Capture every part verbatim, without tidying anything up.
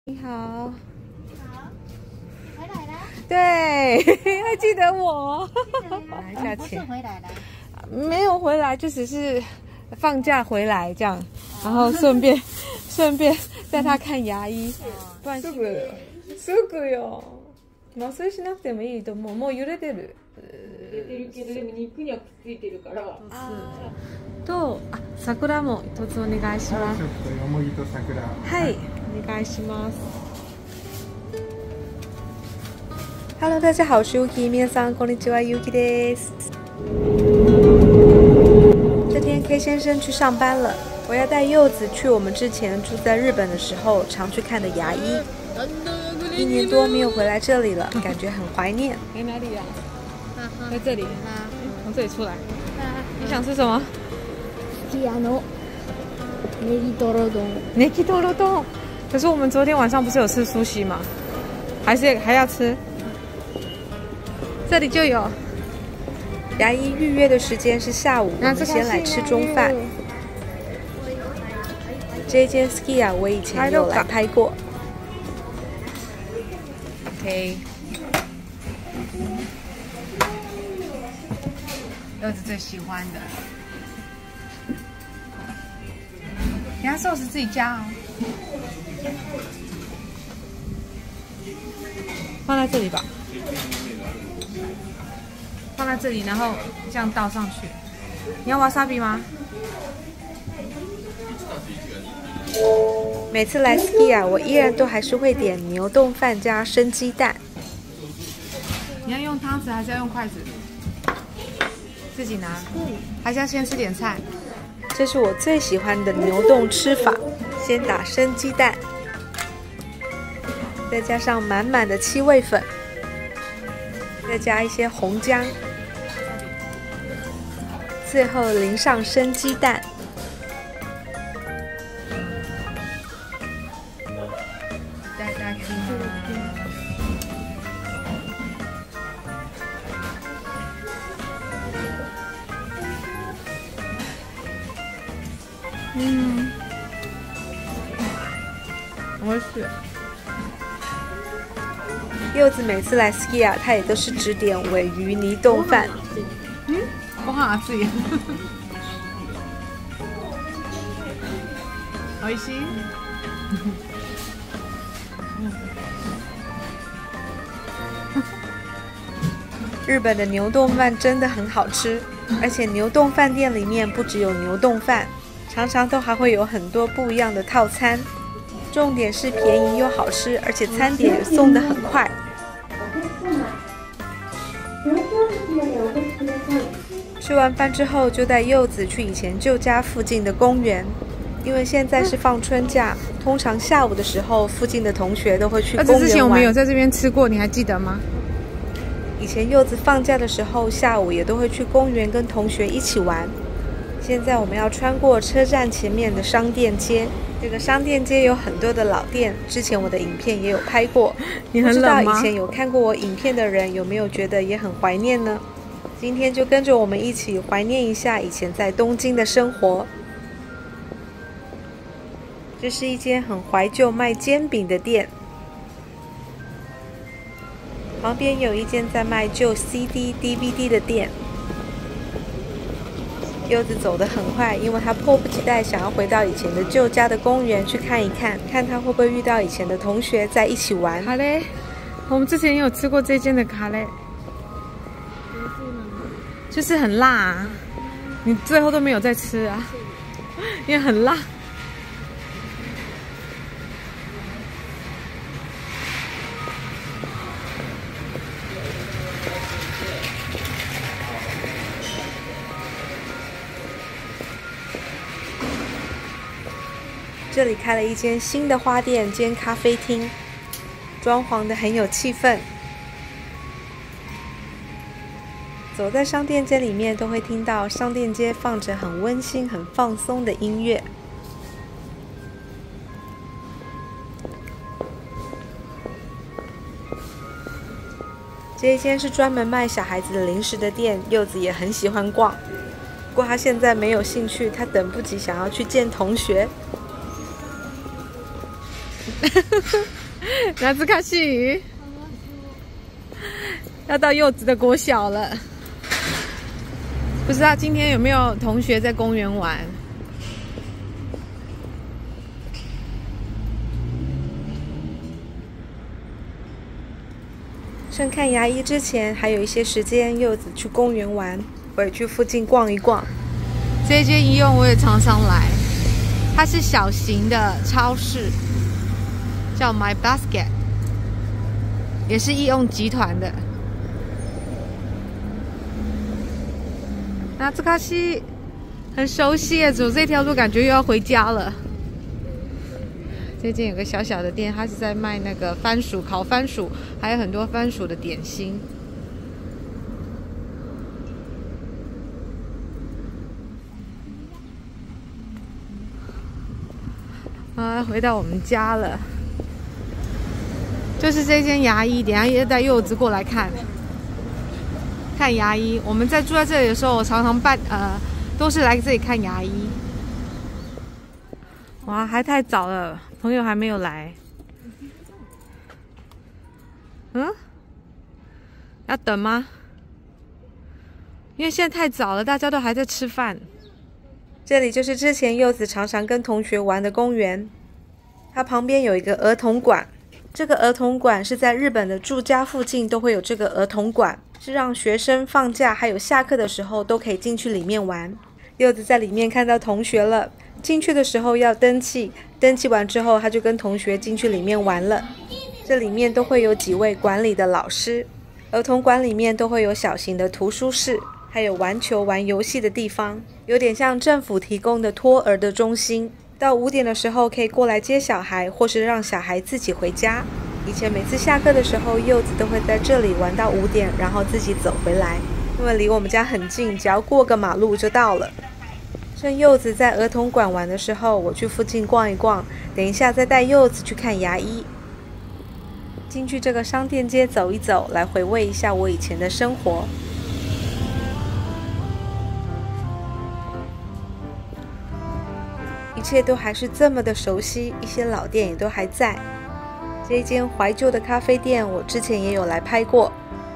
你好， 回来了。 对，还记得我。 来下钱回来了， 没有回来，就只是放假回来这样，然后顺便顺便带他看牙医。不然すぐすぐよ。麻酔しなくてもいいと思う。もう揺れてる。 出てるけどでも肉にはくっついてるから。 と、あ、桜も一つお願いします。 ちょっとよもぎと桜。 はい、お願いします。Hello， 大家好，我是 Yuki， 皆さんこんにちは，Yukiです。这天 K 先生去上班了，我要带柚子去我们之前住在日本的时候常去看的牙医。一年多没有回来这里了，感觉很怀念。在哪里呀？在这里。从这里出来。你想吃什么？ ピアノネギトロ丼。 ネギトロ丼。可是我们昨天晚上不是有吃苏西吗？还是还要吃？这里就有。牙医预约的时间是下午，我们先来吃中饭。这一间 Skia 我以前有来拍过。OK。柚子最喜欢的。等下寿司自己加哦。放在这里吧。放在这里，然后这样倒上去。你要 wasabi 吗？每次来 Skia， 我依然都还是会点牛冻饭加生鸡蛋。你要用汤匙还是要用筷子？自己拿。还是要先吃点菜？这是我最喜欢的牛冻吃法，先打生鸡蛋，再加上满满的七味粉，再加一些红姜，最后淋上生鸡蛋。大家看。嗯，我是。柚子每次来 Skia， 他也都是只点鲔鱼泥冻饭。嗯，ご飯熱い。美味しい。日本的牛冻饭真的很好吃，而且牛冻饭店里面不只有牛冻饭。常常都还会有很多不一样的套餐，重点是便宜又好吃，而且餐点也送得很快。吃完饭之后，就带柚子去以前旧家附近的公园，因为现在是放春假，通常下午的时候，附近的同学都会去公园玩。之前我们有在这边吃过，你还记得吗？以前柚子放假的时候，下午也都会去公园跟同学一起玩。现在我们要穿过车站前面的商店街，这个商店街有很多的老店，之前我的影片也有拍过。你很冷吗？不知道以前有看过我影片的人有没有觉得也很怀念呢？今天就跟着我们一起怀念一下以前在东京的生活。这是一间很怀旧卖煎饼的店，旁边有一间在卖旧 C D、D V D 的店。柚子走得很快，因为他迫不及待想要回到以前的旧家的公园去看一看，看他会不会遇到以前的同学在一起玩。卡嘞，我们之前也有吃过这间的卡嘞，就是很辣啊，你最后都没有再吃啊，因为很辣。这里开了一间新的花店兼咖啡厅，装潢的很有气氛。走在商店街里面，都会听到商店街放着很温馨、很放松的音乐。这一间是专门卖小孩子的零食的店，柚子也很喜欢逛。不过他现在没有兴趣，他等不及想要去见同学。 拿兹卡西要到柚子的国小了，不知道今天有没有同学在公园玩。趁看牙医之前还有一些时间，柚子去公园玩，我也去附近逛一逛。这间医用我也常常来，它是小型的超市，叫 My Basket， 也是医用集团的。那兹卡西很熟悉耶，走这条路感觉又要回家了。这间有个小小的店，它是在卖那个番薯、烤番薯，还有很多番薯的点心。啊，回到我们家了，就是这间牙医，等一下也带柚子过来看看牙医。我们在住在这里的时候，我常常办呃，都是来这里看牙医。哇，还太早了，朋友还没有来。嗯，要等吗？因为现在太早了，大家都还在吃饭。这里就是之前柚子常常跟同学玩的公园，它旁边有一个儿童馆。这个儿童馆是在日本的住家附近都会有这个儿童馆，是让学生放假还有下课的时候都可以进去里面玩。柚子在里面看到同学了，进去的时候要登记，登记完之后他就跟同学进去里面玩了。这里面都会有几位管理的老师，儿童馆里面都会有小型的图书室，还有玩球玩游戏的地方，有点像政府提供的托儿的中心。到五点的时候可以过来接小孩，或是让小孩自己回家。以前每次下课的时候，柚子都会在这里玩到五点，然后自己走回来，因为离我们家很近，只要过个马路就到了。趁柚子在儿童馆玩的时候，我去附近逛一逛，等一下再带柚子去看牙医。进去这个商店街走一走，来回味一下我以前的生活。一切都还是这么的熟悉，一些老店也都还在。这一间怀旧的咖啡店，我之前也有来拍过。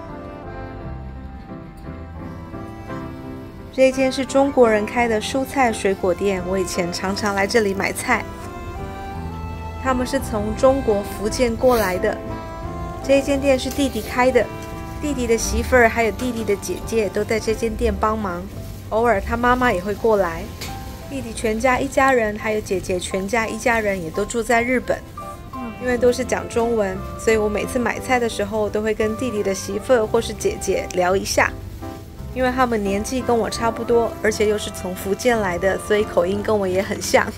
这一间是中国人开的蔬菜水果店，我以前常常来这里买菜。他们是从中国福建过来的。这一间店是弟弟开的，弟弟的媳妇儿还有弟弟的姐姐都在这间店帮忙，偶尔他妈妈也会过来。弟弟全家一家人，还有姐姐全家一家人也都住在日本。因为都是讲中文，所以我每次买菜的时候都会跟弟弟的媳妇儿或是姐姐聊一下。因为他们年纪跟我差不多，而且又是从福建来的，所以口音跟我也很像。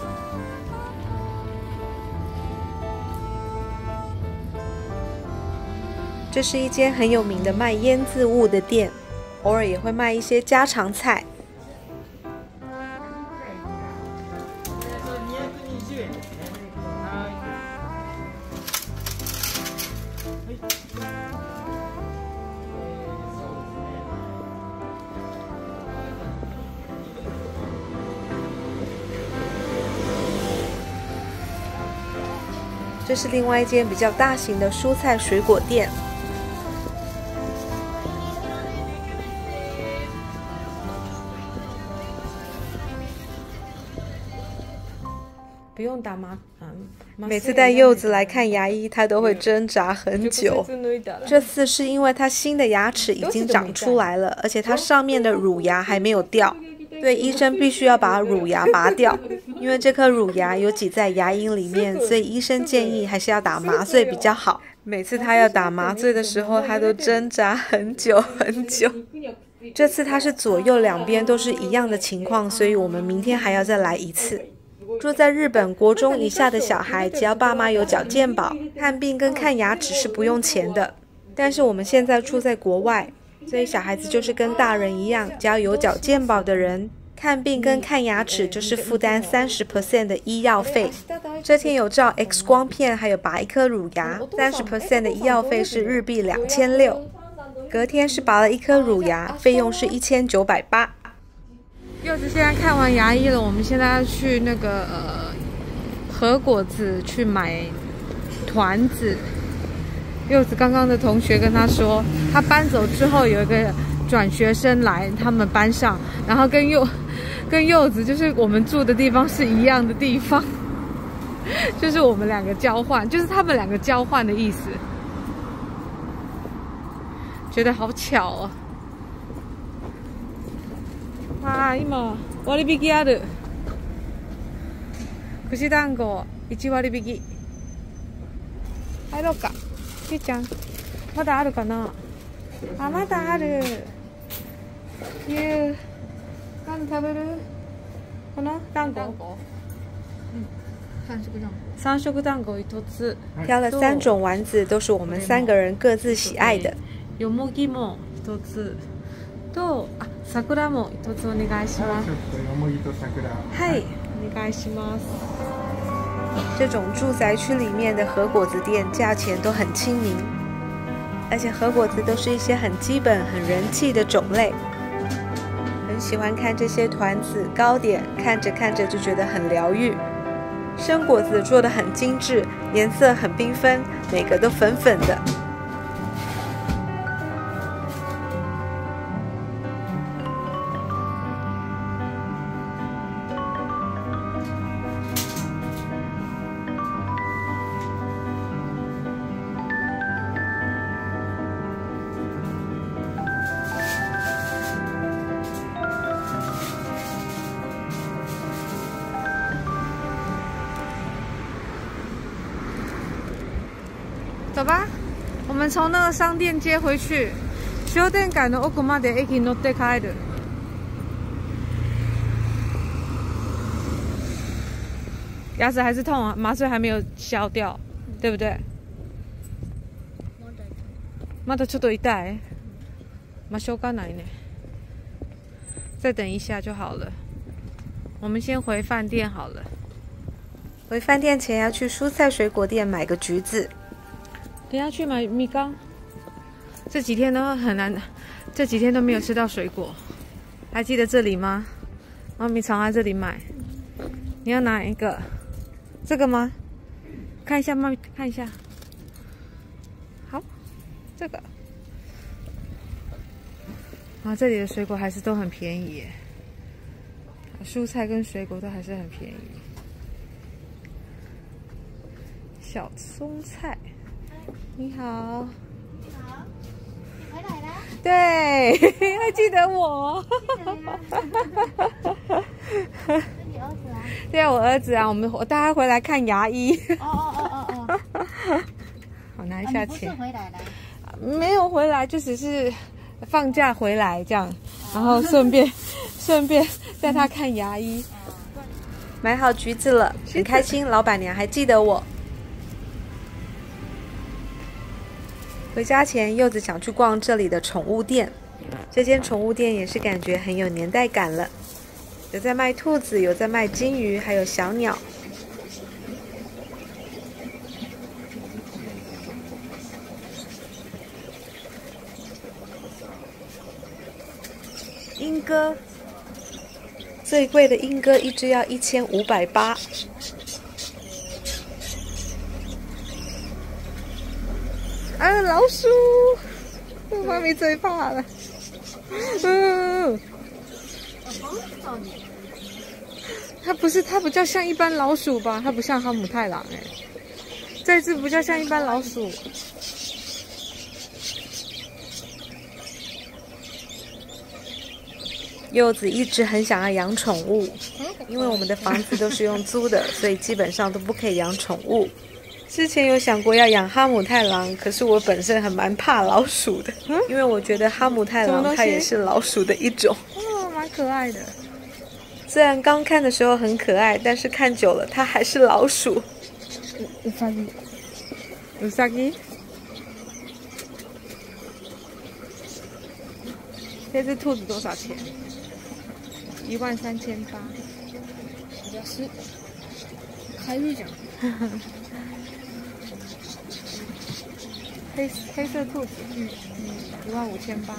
这是一间很有名的卖腌渍物的店，偶尔也会卖一些家常菜。这是另外一间比较大型的蔬菜水果店。不用打麻，嗯，每次带柚子来看牙医，他都会挣扎很久。这次是因为他新的牙齿已经长出来了，而且他上面的乳牙还没有掉，对，医生必须要把乳牙拔掉。因为这颗乳牙有挤在牙龈里面，所以医生建议还是要打麻醉比较好。每次他要打麻醉的时候，他都挣扎很久很久。这次他是左右两边都是一样的情况，所以我们明天还要再来一次。住在日本国中以下的小孩，只要爸妈有缴健保，看病跟看牙齿是不用钱的。但是我们现在住在国外，所以小孩子就是跟大人一样，只要有缴健保的人，看病跟看牙齿就是负担 百分之三十 的医药费。这天有照 X 光片，还有拔一颗乳牙 ，百分之三十 的医药费是日币两千六。隔天是拔了一颗乳牙，费用是一千九百八。柚子现在看完牙医了，我们现在要去那个呃和果子去买团子。柚子刚刚的同学跟他说，他搬走之后有一个转学生来他们班上，然后跟柚跟柚子就是我们住的地方是一样的地方，就是我们两个交换，就是他们两个交换的意思。觉得好巧哦！哇，今割引ある。串団子いち割引。入ろうか。ゆうちゃん、まだあるかな？あ、まだある。ゆう、何食べる？この団子？ 嗯，三色団子。 三色団子一つ。挑了三种丸子，都是我们三个人各自喜爱的。よもぎも一つと、あ、桜も一つお願いします。 よもぎと桜。 はい、お願いします。这种住宅区里面的和果子店价钱都很亲民，而且和果子都是一些很基本、很人气的种类。很喜欢看这些团子、糕点，看着看着就觉得很疗愈。生果子做得很精致，颜色很缤纷，每个都粉粉的。走吧，我们从那个商店街回去。商店街の奥まで駅に乗って帰る。牙齿还是痛啊，麻醉还没有消掉，对不对？まだちょっと痛い。まあしょうがないね。再等一下就好了。我们先回饭店好了。回饭店前要去蔬菜水果店买个橘子。等下去买米缸。这几天都很难，这几天都没有吃到水果。还记得这里吗？妈咪常来这里买。你要哪一个？这个吗？看一下，妈咪看一下。好，这个。啊，这里的水果还是都很便宜耶。蔬菜跟水果都还是很便宜。小松菜。你好， 你好，你回来啦？ 对，还记得我。 是你儿子啊？ 对啊，我儿子啊，我们我带他回来看牙医。 哦哦哦哦哦。 好，拿一下钱。 啊、你不是回来了？ 没有回来，就只是放假回来这样，然后顺便顺便带他看牙医。买好橘子了，很开心，老板娘还记得我。回家前，柚子想去逛这里的宠物店。这间宠物店也是感觉很有年代感了，有在卖兔子，有在卖金鱼，还有小鸟。莺歌，最贵的莺歌一只要一千五百八。啊，老鼠！妈咪最怕了。嗯，它不是，它比较像一般老鼠吧？它不像哈姆太郎哎，这只比较像一般老鼠。柚子一直很想要养宠物，因为我们的房子都是用租的，所以基本上都不可以养宠物。之前有想过要养哈姆太郎，可是我本身还蛮怕老鼠的，嗯、因为我觉得哈姆太郎它也是老鼠的一种。哦，蛮可爱的。虽然刚看的时候很可爱，但是看久了它还是老鼠。 うさぎ。 うさぎ？这只兔子多少钱？一万三千八。 安い。買えるじゃん。 黑黑色兔子，嗯嗯，一万五千八。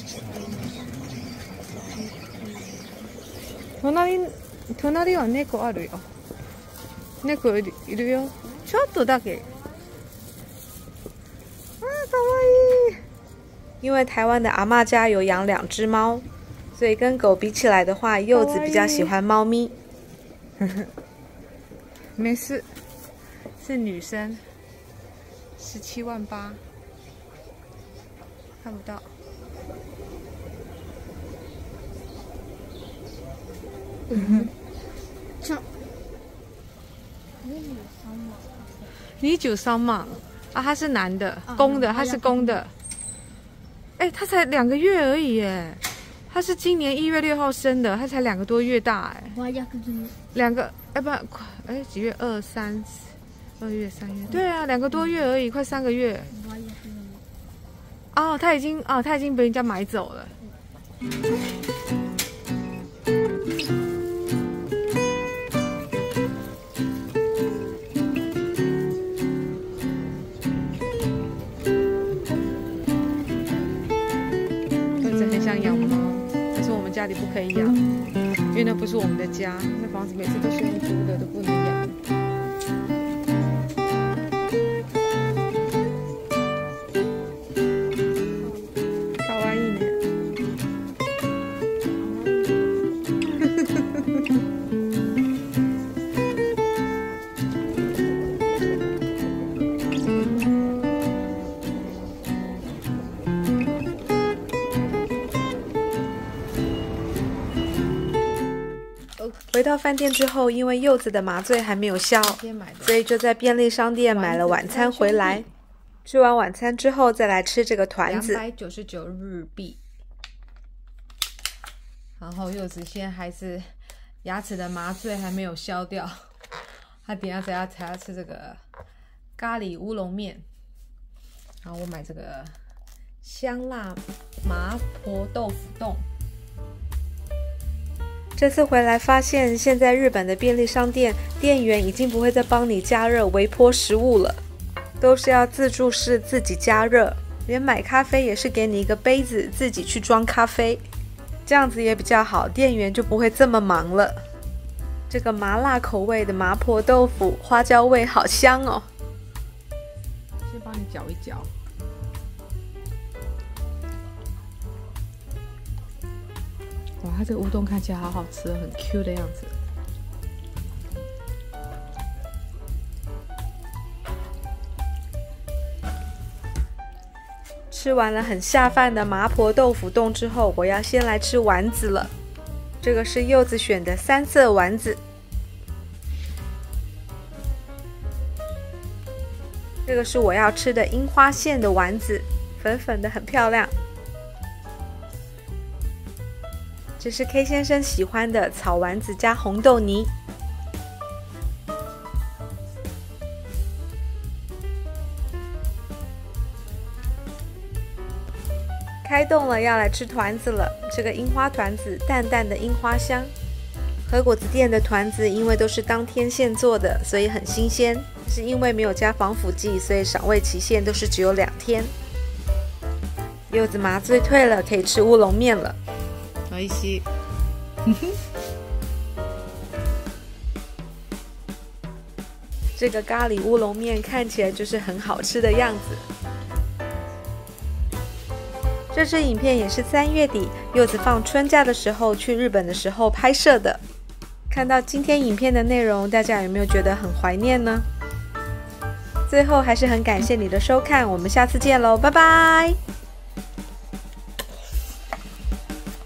隣隣は猫あるよ。猫いるいるよ。ちょっとだけ。 因为台湾的阿嬷家有养两只猫，所以跟狗比起来的话，柚子比较喜欢猫咪。没事，是女生，十七万八，看不到。嗯哼，你九三嘛？啊，他是男的，公的，他是公的。哎，他才两个月而已耶，他是今年一月六号生的，他才两个多月大哎。两个，哎不，哎几月？二三，二月三月，对啊，两个多月而已，快三个月。哦，他已经，哦，他已经被人家买走了。想养猫，可是我们家里不可以养，因为那不是我们的家，那房子每次都是用租的，都不能养。かわいいね。回到饭店之后，因为柚子的麻醉还没有消，所以就在便利商店买了晚餐回来。吃完晚餐之后，再来吃这个团子，两百九十九日币。然后柚子现在还是牙齿的麻醉还没有消掉，他等一下才要才要吃这个咖喱乌龙面。然后我买这个香辣麻婆豆腐冻。这次回来发现，现在日本的便利商店店员已经不会再帮你加热微波食物了，都是要自助式自己加热，连买咖啡也是给你一个杯子自己去装咖啡，这样子也比较好，店员就不会这么忙了。这个麻辣口味的麻婆豆腐，花椒味好香哦。先帮你搅一搅。哇，它这个乌冬看起来好好吃，很 Q 的样子。吃完了很下饭的麻婆豆腐冻之后，我要先来吃丸子了。这个是柚子选的三色丸子。这个是我要吃的樱花馅的丸子，粉粉的，很漂亮。这是 K 先生喜欢的草丸子加红豆泥。开动了，要来吃团子了。这个樱花团子，淡淡的樱花香。和果子店的团子因为都是当天现做的，所以很新鲜。是因为没有加防腐剂，所以赏味期限都是只有两天。柚子麻醉退了，可以吃乌龙面了。おいしい。这个咖喱乌龙面看起来就是很好吃的样子。这支影片也是三月底柚子放春假的时候去日本的时候拍摄的。看到今天影片的内容，大家有没有觉得很怀念呢？最后还是很感谢你的收看，我们下次见喽，拜拜。